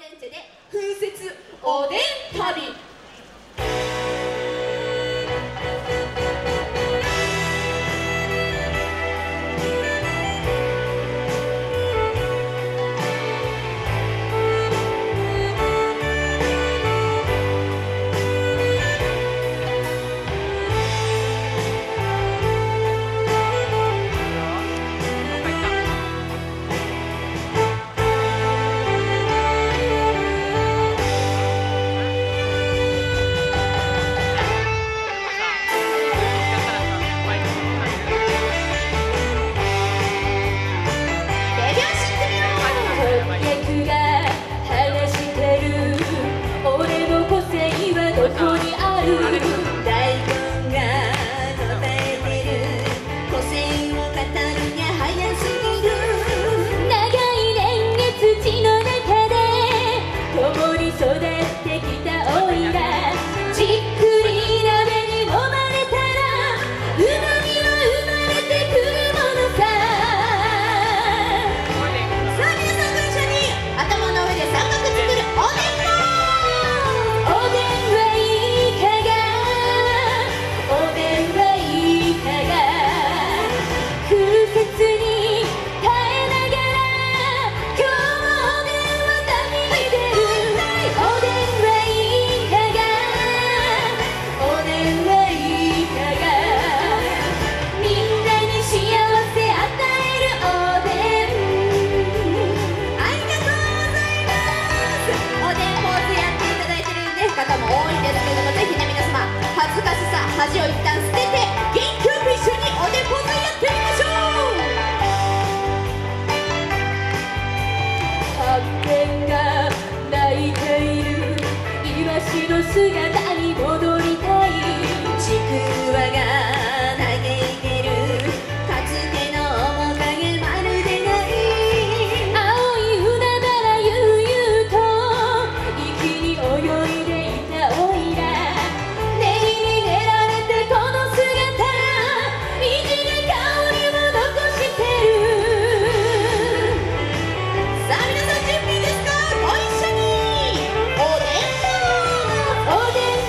電車で風雪おでん旅。恥を一旦捨てて元気よく一緒におでんポーズやってみましょう。白煙が泣いているイワシの姿に戻りたい。ちくわが嘆いてるかつての面影まるでない。青い海原悠々と息に泳いでいたおいら。おでん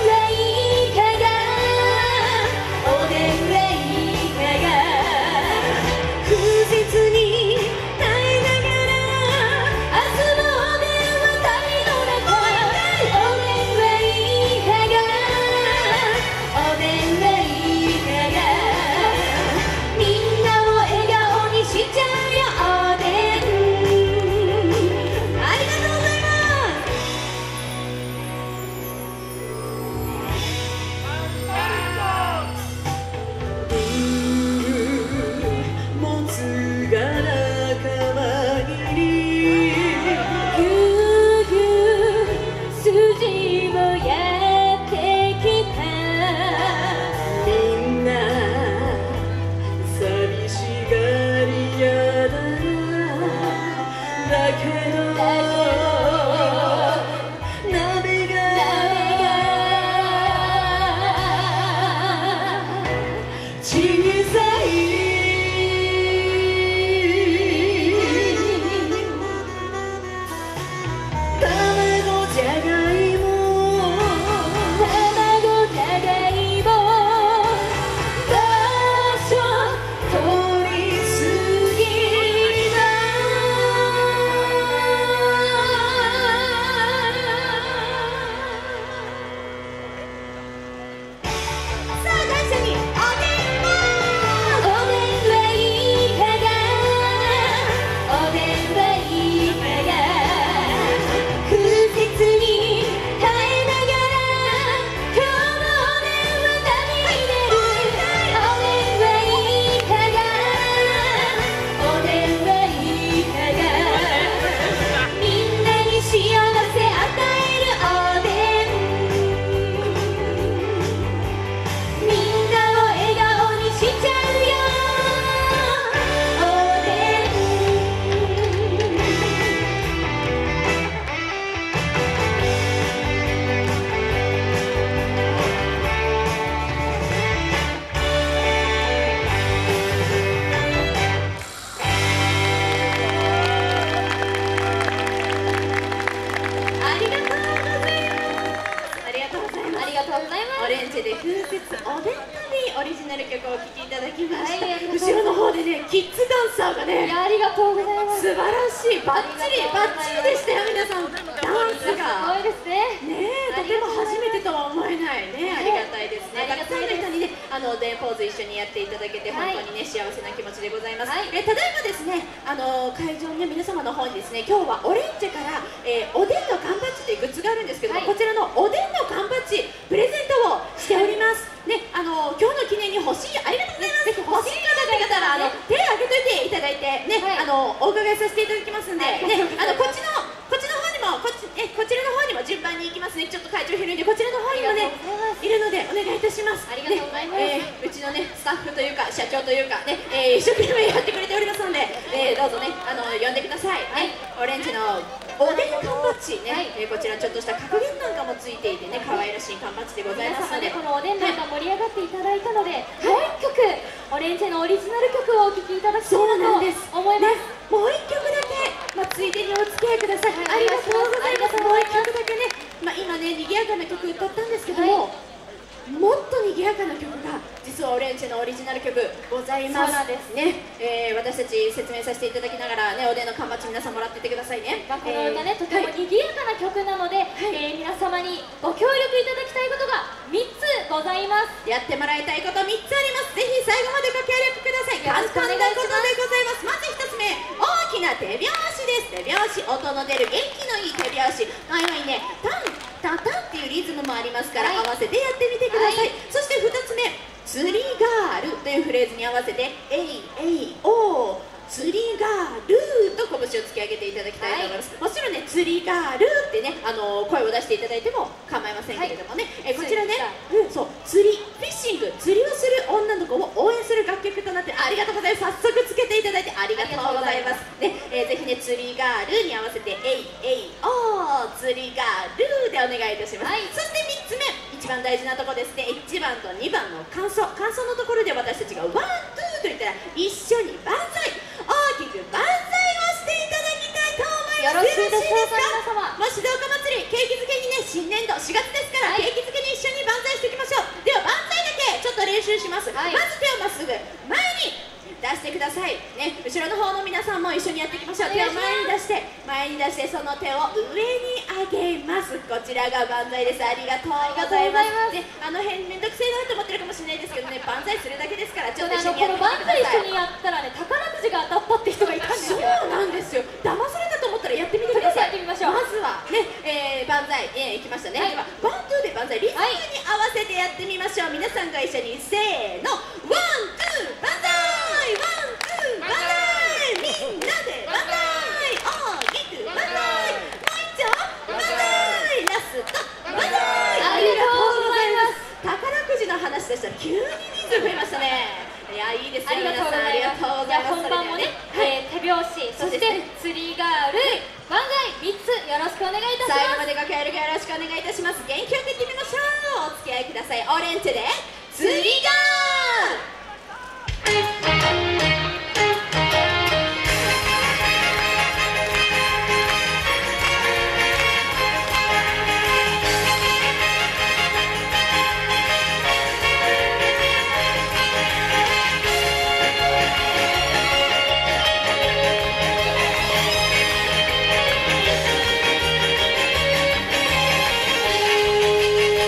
で風雪おでん旅オリジナル曲をお聴きいただきました。 はい、 後ろの方でねキッズダンサーがね、 ありがとうございます。 素晴らしい、バッチリバッチリでしたよ皆さん。ダンスがすごいですね。 ねえ、とても初めてとは思えないね、ありがたいですね。たくさんの人にね、おでんポーズ一緒にやっていただけて本当にね、幸せな気持ちでございます。ただいまですね、会場の、ね、皆様の方にですね、今日はオレンジから、おでんの缶バッジというグッズがあるんですけども、こちらのおでんの缶バッジプレゼントをしております。ね、今日の記念に欲しい、ありがとうございます。欲しい方って方は手を挙げといていただいてね、お伺いさせていただきますんで、ね、こっちの方にもこちらの方にも順番に行きますね。ちょっと会場広いんでこちらの方にもねいるのでお願いいたします。 ありがとうございます。 うちのねスタッフというか社長というかね、一生懸命やってくれておりますので、どうぞね呼んでください。オレンジのおでん缶バッジね、こちらちょっとした格言なんかもついていてね、可愛らしい缶バッジでございますので、 このおでんなんか盛り上がっていただいたので、もう一曲オレンジのオリジナル曲をお聴きいただきたいなと思います。 もう一曲だけ、ついでにお付き合いください。ありがとうございます。もう一曲だけね、今ね賑やかな曲歌ったんですけども、もっと賑やかな曲が実はオレンジのオリジナル曲ございます。そうなんですね。私たち説明させていただきながらね、おでんの缶バッジ皆さんもらっていってくださいね。 この歌ね、とても賑やかな曲なので、皆様にご協力いただきたいことが3つございます。 やってもらいたいこと3つあります。ぜひ最後までご協力ください。簡単なことでございます。まず1つ目、大きな手拍子です。手拍子、音の出る元気のいい手拍子。前にね、タンタタンっていうリズムもありますから、合わせてやってみてください。そして2つ目、釣りガールというフレーズに合わせてえいえいおー釣りガールと拳を突き上げていただきたいと思います。もちろんね、釣りガールってね、声を出していただいても構いませんけれどもね、こちらね、そう釣り、フィッシング、釣りをする女の子を応援する楽曲となって、ありがとうございます。早速つけていただいてありがとうございますね。ぜひね、釣りガールに合わせてえいえいおー釣りガールでお願いいたします。そして3つ目、一番大事なところですね。1番と2番の感想のところで私たちがワン、ツーと言ったら一緒に万歳、大きく万歳をしていただきたいと思います。よろしいですか？もしどうか祭り、景気づけにね、新年度4月ですから、景気づけに一緒に万歳していきましょう。では万歳だけちょっと練習します。まず手をまっすぐ前に出してくださいね。後ろの方の皆さんも一緒にやっていきましょう。手を前に出して、その手を上に上げます。こちらが万歳です。ありがとうございます。辺めんどくせえなと思ってるかもしれないですけどね、万歳するだけですから、ちょっと一緒にやってみてください。この万歳一緒にやったらね、宝くじが当たったって人がいたんですよ。そうなんですよ。騙されたと思ったらやってみてください。やってみましょう。まずはね、万歳、いきましたね。ではワンツーで万歳、リズムに合わせてやってみましょう。皆さんが一緒にせーの、ワンツー万歳、ワンツー万歳、みんなで万歳、大きく万歳、もう一丁万歳、ラスト万歳。ありがとうございます。宝くじの話でしたら急に人数増えましたね。いや、いいですよ。皆さんありがとうございます。 本番もね、手拍子、そして釣りガール、万歳3つよろしくお願いいたします。 最後までご協力よろしくお願いいたします。元気よくいってみましょう。お付き合いください。オレンジで釣りガール。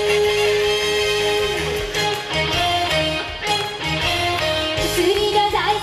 釣りが大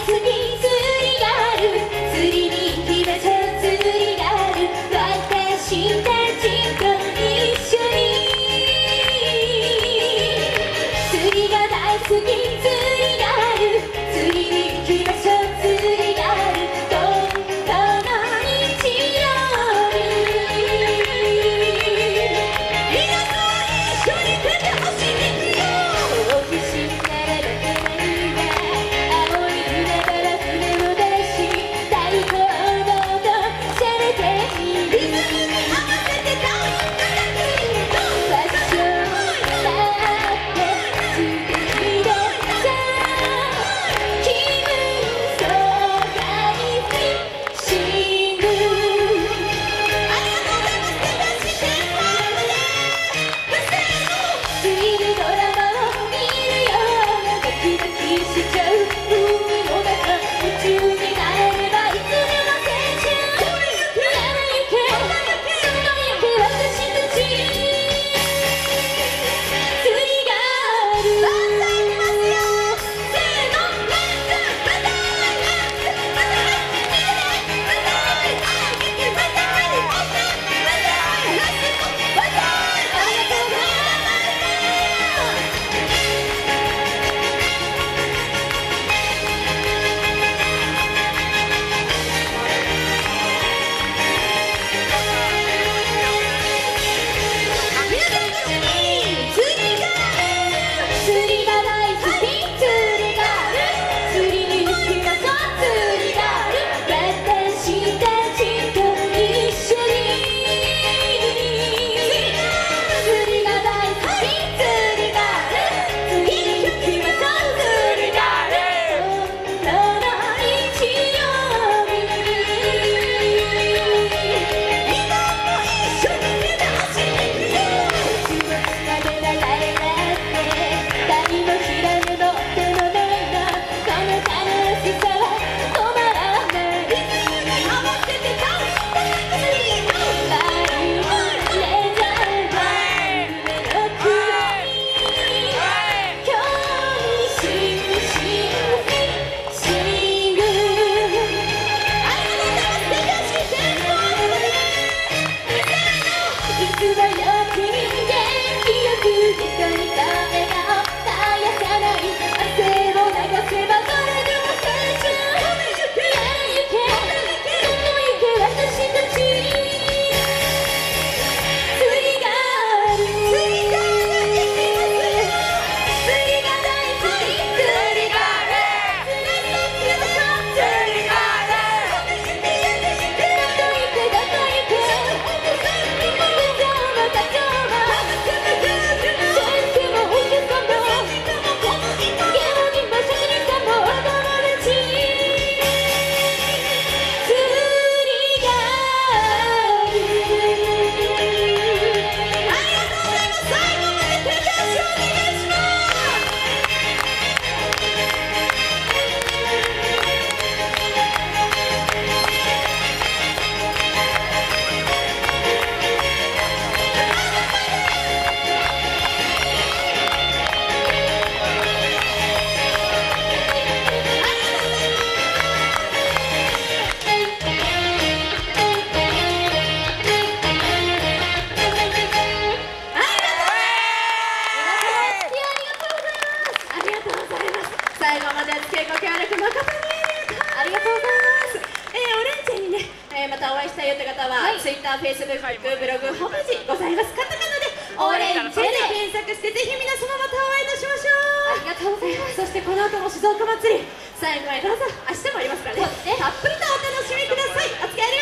つばやきに元気よく人にた笑顔絶やさない汗を流せば誰でも成長行けどこ行け私たち釣りがある釣りが大好き釣りがある最後までお付き合いご協力誠にありがとうございます。オレンジにね、またお会いしたいよって方は、Twitter、Facebook、ブログ、ホームページございます。カタカナでオレンジで検索してぜひ皆様またお会いいたしましょう。ありがとうございます。そしてこの後も静岡祭り最後までどうぞ。明日もありますからね、たっぷりとお楽しみください。お付き合い